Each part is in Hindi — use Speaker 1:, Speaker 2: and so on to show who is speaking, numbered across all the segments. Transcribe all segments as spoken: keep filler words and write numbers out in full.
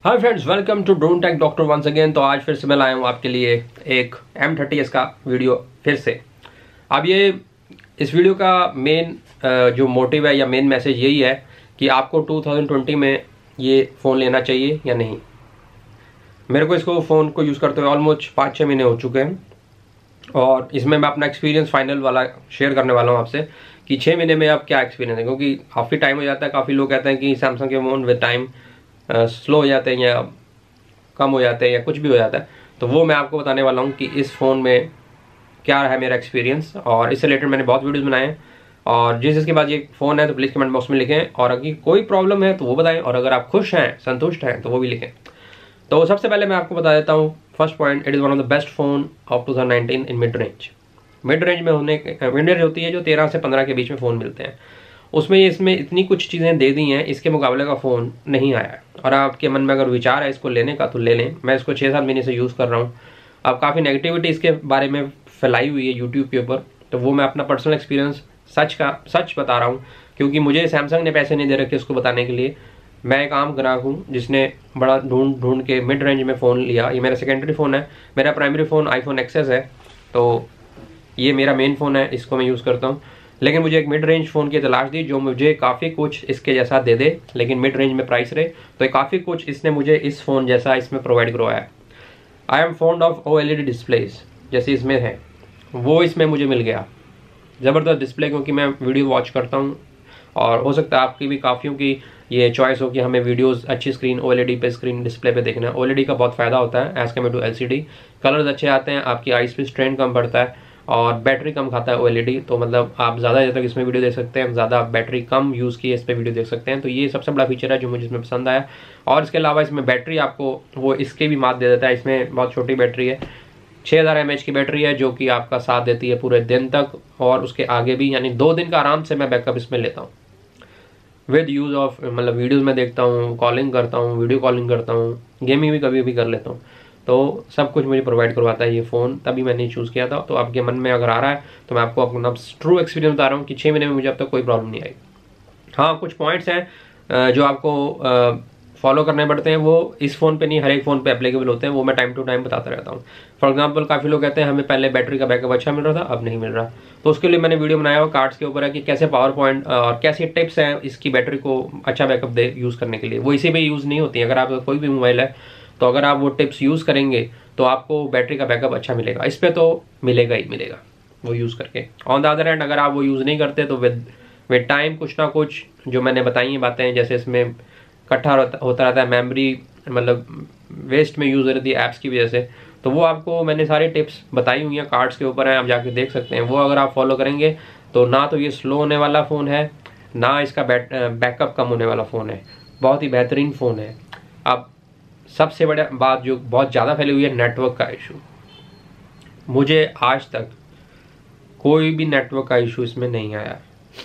Speaker 1: Hi friends, welcome to drone tech doctor once again. तो आज फिर से मैं लाया हूँ आपके लिए एक एम थर्टी एस का वीडियो फिर से। अब ये इस वीडियो का मेन जो मोटिव है या मेन मैसेज यही है कि आपको टू थाउजेंड ट्वेंटी में ये फ़ोन लेना चाहिए या नहीं। मेरे को इसको फ़ोन को यूज़ करते हुए ऑलमोस्ट पाँच छः महीने हो चुके हैं और इसमें मैं अपना एक्सपीरियंस फाइनल वाला शेयर करने वाला हूँ आपसे कि छः महीने में अब क्या एक्सपीरियंस है, क्योंकि काफ़ी टाइम हो जाता है। काफ़ी लोग कहते हैं कि सैमसंग के फ़ोन विद टाइम स्लो हो जाते हैं या कम हो जाते हैं या कुछ भी हो जाता है। तो वो मैं आपको बताने वाला हूँ कि इस फ़ोन में क्या रहा है मेरा एक्सपीरियंस, और इससे रिलेटेड मैंने बहुत वीडियोस बनाए हैं। और जिस जिसके बाद ये फ़ोन है तो प्लीज़ कमेंट बॉक्स में लिखें, और अगर कोई प्रॉब्लम है तो वो बताएं, और अगर आप खुश हैं, संतुष्ट हैं, तो वो भी लिखें। तो सबसे पहले मैं आपको बता देता हूँ, first point, it is one of the best phone of two thousand nineteen in mid range. Mid range में होने मिड रेंज होती है जो तेरह से पंद्रह के बीच में फ़ोन मिलते हैं, उसमें ये इसमें इतनी कुछ चीज़ें दे दी हैं, इसके मुकाबले का फ़ोन नहीं आया है। और आपके मन में अगर विचार है इसको लेने का तो ले लें। मैं इसको छः सात महीने से यूज़ कर रहा हूँ। अब काफ़ी नेगेटिविटी इसके बारे में फैलाई हुई है यूट्यूब के ऊपर, तो वो मैं अपना पर्सनल एक्सपीरियंस सच का सच बता रहा हूँ, क्योंकि मुझे सैमसंग ने पैसे नहीं दे रखे उसको बताने के लिए। मैं एक आम ग्राहक हूँ जिसने बड़ा ढूंढ ढूंढ के मिड रेंज में फ़ोन लिया। ये मेरा सेकेंडरी फ़ोन है। मेरा प्राइमरी फ़ोन आईफोन एक्सेस है, तो ये मेरा मेन फ़ोन है, इसको मैं यूज़ करता हूँ। लेकिन मुझे एक मिड रेंज फ़ोन की तलाश दी जो मुझे काफ़ी कुछ इसके जैसा दे दे, लेकिन मिड रेंज में प्राइस रहे। तो काफ़ी कुछ इसने मुझे इस फ़ोन जैसा इसमें प्रोवाइड करवाया है। I am fond of O L E D displays, जैसे इसमें है वो इसमें मुझे मिल गया। ज़बरदस्त डिस्प्ले, क्योंकि मैं वीडियो वॉच करता हूँ और हो सकता है आपकी भी काफ़ियों की ये चॉइस हो कि हमें वीडियोस अच्छी screen O L E D पे स्क्रीन डिस्प्ले पे देखना है। ओ एल ई डी का बहुत फ़ायदा होता है as compare to L C D. Colours अच्छे आते हैं, आपकी आइज़ पे स्ट्रेन कम पड़ता है और बैटरी कम खाता है ओ एल ई डी। तो मतलब आप ज़्यादा देर तक इसमें वीडियो देख सकते हैं, ज़्यादा बैटरी कम यूज़ की इस पर वीडियो देख सकते हैं। तो ये सबसे बड़ा फीचर है जो मुझे इसमें पसंद आया। और इसके अलावा इसमें बैटरी आपको वो इसके भी मात दे देता है। इसमें बहुत छोटी बैटरी है, छः हज़ार एम एच की बैटरी है, जो कि आपका साथ देती है पूरे दिन तक और उसके आगे भी, यानी दो दिन का आराम से मैं बैकअप इसमें लेता हूँ विद यूज़ ऑफ, मतलब वीडियोज़ में देखता हूँ, कॉलिंग करता हूँ, वीडियो कॉलिंग करता हूँ, गेमिंग भी कभी भी कर लेता हूँ। तो सब कुछ मुझे प्रोवाइड करवाता है ये फ़ोन, तभी मैंने चूज़ किया था। तो आपके मन में अगर आ रहा है तो मैं आपको अपना ट्रू एक्सपीरियंस बता रहा हूँ कि छः महीने में मुझे अब तक कोई प्रॉब्लम नहीं आई। हाँ, कुछ पॉइंट्स हैं जो आपको फॉलो करने पड़ते हैं, वो इस फ़ोन पे नहीं, हर एक फ़ोन पे एप्लीकेबल होते हैं। वो मैं टाइम टू टाइम बताता रहता हूँ। फॉर एग्जांपल, काफ़ी लोग कहते हैं हमें पहले बैटरी का बैकअप अच्छा मिल रहा था, अब नहीं मिल रहा। तो उसके लिए मैंने वीडियो बनाया हुआ कार्ड्स के ऊपर है कि कैसे पावर पॉइंट और कैसे टिप्स हैं इसकी बैटरी को अच्छा बैकअप दे यूज़ करने के लिए। वो इसी पे यूज़ नहीं होती है। अगर आप कोई भी मोबाइल है तो अगर आप वो टिप्स यूज़ करेंगे तो आपको बैटरी का बैकअप अच्छा मिलेगा। इस पर तो मिलेगा ही मिलेगा वो यूज़ करके। ऑन द अदर हैंड, अगर आप वो यूज़ नहीं करते तो विद विद टाइम कुछ ना कुछ जो मैंने बताई हैं बातें, जैसे इसमें इकट्ठा होता रहता है मेमोरी, मतलब वेस्ट में यूज़ हो रही थी ऐप्स की वजह से, तो वो आपको मैंने सारी टिप्स बताई हुई हैं, कार्ड्स के ऊपर हैं, आप जाके देख सकते हैं। वो अगर आप फॉलो करेंगे तो ना तो ये स्लो होने वाला फ़ोन है, ना इसका बैट बैकअप कम होने वाला फ़ोन है। बहुत ही बेहतरीन फ़ोन है। अब सबसे बड़ा बात जो बहुत ज़्यादा फैली हुई है, नेटवर्क का इशू। मुझे आज तक कोई भी नेटवर्क का इशू इसमें नहीं आया।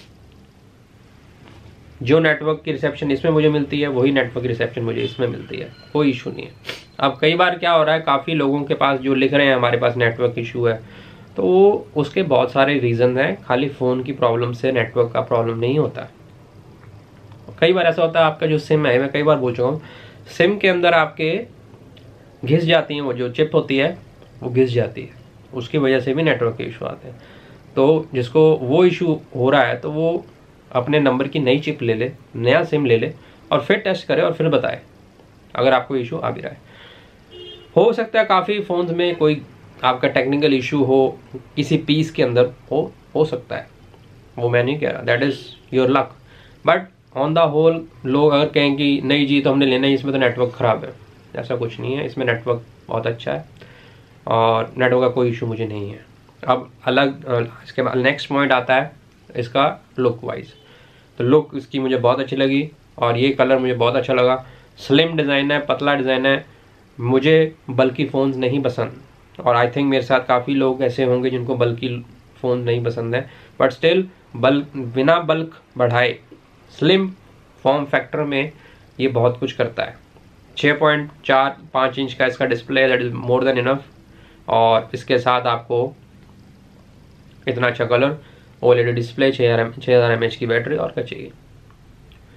Speaker 1: जो नेटवर्क की रिसेप्शन इसमें मुझे मिलती है वही नेटवर्क की रिसेप्शन मुझे इसमें मिलती है, कोई इशू नहीं है। अब कई बार क्या हो रहा है, काफ़ी लोगों के पास जो लिख रहे हैं हमारे पास नेटवर्क इशू है, तो वो उसके बहुत सारे रीज़न हैं। खाली फ़ोन की प्रॉब्लम से नेटवर्क का प्रॉब्लम नहीं होता। कई बार ऐसा होता है, आपका जो सिम है, मैं कई बार बोल चुका हूँ, सिम के अंदर आपके घिस जाती हैं, वो जो चिप होती है वो घिस जाती है, उसकी वजह से भी नेटवर्क के इशू आते हैं। तो जिसको वो इशू हो रहा है तो वो अपने नंबर की नई चिप ले ले, नया सिम ले ले और फिर टेस्ट करे और फिर बताए अगर आपको इशू आ भी रहा है। हो सकता है काफ़ी फ़ोन्स में कोई आपका टेक्निकल इशू हो, किसी पीस के अंदर हो हो सकता है, वो मैं नहीं कह रहा, that is your luck. But on the whole लोग अगर कहें कि नहीं जी तो हमने लेना ही, इसमें तो नेटवर्क ख़राब है, ऐसा कुछ नहीं है। इसमें नेटवर्क बहुत अच्छा है और नेटवर्क का कोई इशू मुझे नहीं है। अब अलग इसके बाद नेक्स्ट पॉइंट आता है इसका लुक वाइज। तो लुक इसकी मुझे बहुत अच्छी लगी और ये कलर मुझे बहुत अच्छा लगा। स्लिम डिज़ाइन है, पतला डिज़ाइन है। मुझे बल्कि फ़ोन्स नहीं पसंद, और आई थिंक मेरे साथ काफ़ी लोग ऐसे होंगे जिनको बल्कि फ़ोन नहीं पसंद है, बट स्टिल बल्क बिना बल्क बढ़ाए स्लिम फॉर्म फैक्टर में ये बहुत कुछ करता है। छः पॉइंट चार पाँच इंच का इसका display, that is more than enough. और इसके साथ आपको इतना अच्छा colour, O L E D display, छः हज़ार छः हज़ार एम एच की बैटरी, और क्या चाहिए।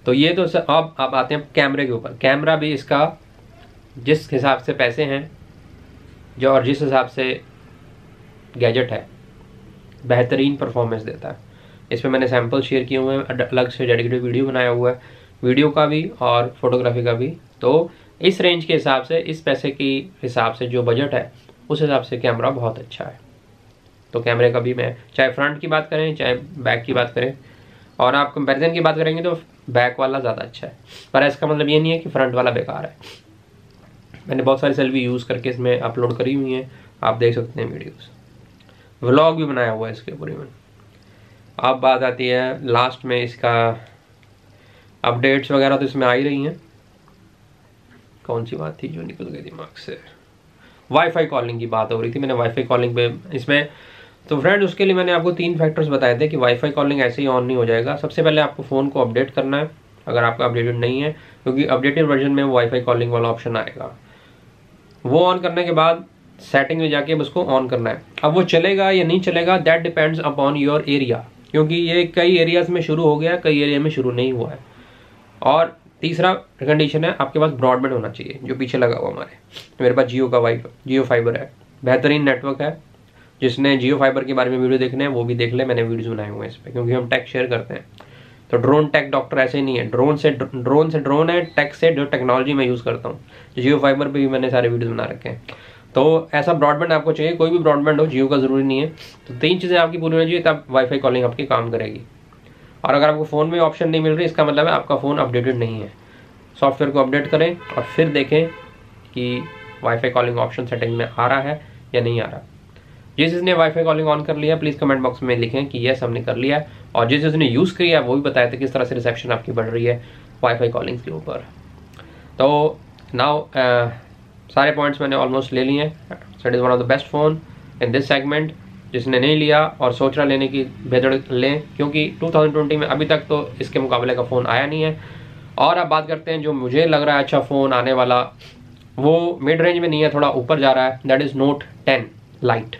Speaker 1: तो ये तो सर अब आप आते हैं कैमरे के ऊपर। कैमरा भी इसका जिस हिसाब से पैसे हैं जो और जिस हिसाब से गैजेट है, बेहतरीन परफॉर्मेंस देता है। इस पर मैंने सैम्पल शेयर किए हुए हैं, अलग से डेडिकेटेड वीडियो बनाया हुआ है, वीडियो का भी और फोटोग्राफी का भी। तो इस रेंज के हिसाब से, इस पैसे की हिसाब से जो बजट है उस हिसाब से कैमरा बहुत अच्छा है। तो कैमरे का भी मैं चाहे फ्रंट की बात करें चाहे बैक की बात करें, और आप कंपैरिजन की बात करेंगे तो बैक वाला ज़्यादा अच्छा है। पर इसका मतलब ये नहीं है कि फ्रंट वाला बेकार है। मैंने बहुत सारी सेल्फी यूज़ करके इसमें अपलोड करी हुई हैं, आप देख सकते हैं वीडियोस, व्लॉग भी बनाया हुआ है इसके ऊपर इवन। अब बात आती है लास्ट में इसका अपडेट्स वगैरह तो इसमें आ ही रही हैं। कौन सी बात थी जो निकल गई दिमाग से? वाईफाई कॉलिंग की बात हो रही थी, मैंने वाईफाई कॉलिंग पे इसमें तो फ्रेंड उसके लिए मैंने आपको तीन फैक्टर्स बताए थे कि वाईफाई कॉलिंग ऐसे ही ऑन नहीं हो जाएगा। सबसे पहले आपको फ़ोन को अपडेट करना है अगर आपका अपडेटेड नहीं है, क्योंकि अपडेटेड वर्जन में वाईफाई कॉलिंग वाला ऑप्शन आएगा। वो ऑन करने के बाद सेटिंग में जाके उसको ऑन करना है। अब वो चलेगा या नहीं चलेगा that depends upon your area, क्योंकि ये कई एरियाज में शुरू हो गया, कई एरिया में शुरू नहीं हुआ है। और तीसरा कंडीशन है आपके पास ब्रॉडबैंड होना चाहिए, जो पीछे लगा हुआ हमारे। मेरे पास जियो का वाई जियो फाइबर है, बेहतरीन नेटवर्क है। जिसने जियो फाइबर के बारे में वीडियो देखने हैं वो भी देख ले, मैंने वीडियोस बनाए हुए हैं इस पर, क्योंकि हम टेक शेयर करते हैं। तो ड्रोन टेक डॉक्टर ऐसे ही नहीं है, ड्रोन से ड्रोन से ड्रोन है, टेक से जो टेक्नोलॉजी मैं यूज़ करता हूँ। जियो फाइबर पे भी मैंने सारे वीडियोस बना रखे हैं। तो ऐसा ब्रॉडबैंड आपको चाहिए, कोई भी ब्रॉडबैंड हो, जियो का ज़रूरी नहीं है। तो तीन चीज़ें आपकी पूरी होनी चाहिए, तब वाईफाई कॉलिंग आपकी काम करेगी। और अगर आपको फ़ोन में ऑप्शन नहीं मिल रही, इसका मतलब है आपका फ़ोन अपडेटेड नहीं है। सॉफ्टवेयर को अपडेट करें और फिर देखें कि वाईफाई कॉलिंग ऑप्शन सेटिंग में आ रहा है या नहीं आ रहा। जिस जिसने वाईफाई कॉलिंग ऑन कर लिया प्लीज़ कमेंट बॉक्स में लिखें कि यस हमने कर लिया है, और जिस जिसने यूज़ किया है वो भी बताया था किस तरह से रिसेप्शन आपकी बढ़ रही है वाईफाई कॉलिंग के ऊपर। तो नाउ सारे पॉइंट्स मैंने ऑलमोस्ट ले लिए हैं। So it is one of the best phone in this segment. जिसने नहीं लिया और सोच रहा लेने की, बेहतर लें, क्योंकि टू थाउजेंड ट्वेंटी में अभी तक तो इसके मुकाबले का फ़ोन आया नहीं है। और अब बात करते हैं जो मुझे लग रहा है अच्छा फ़ोन आने वाला, वो मिड रेंज में नहीं है, थोड़ा ऊपर जा रहा है। That is Note ten Lite.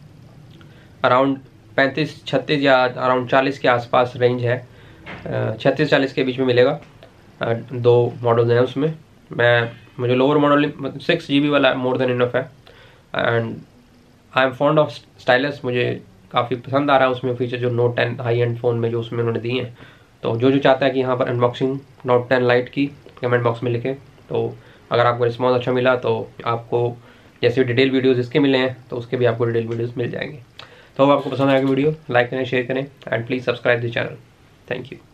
Speaker 1: Around पैंतीस छत्तीस या अराउंड चालीस के आसपास रेंज है, छत्तीस चालीस के बीच में मिलेगा। दो मॉडल्स हैं उसमें। मैं मुझे lower model six G B वाला मोर देन इनफ है, and I am fond of stylus. मुझे काफ़ी पसंद आ रहा है उसमें फीचर जो Note ten high end phone में जो उसमें उन्होंने दिए हैं। तो जो जो चाहता है कि यहाँ पर अनबॉक्सिंग नोट टेन लाइट की, कमेंट बॉक्स में लिखे। तो अगर आपको रिस्पॉन्स अच्छा मिला तो आपको जैसे डिटेल वीडियोज़ इसके मिले हैं तो उसके भी आपको डिटेल वीडियोज़ मिल जाएंगे। तो आपको पसंद आएगा वीडियो, लाइक करें, शेयर करें, and please subscribe the channel. Thank you.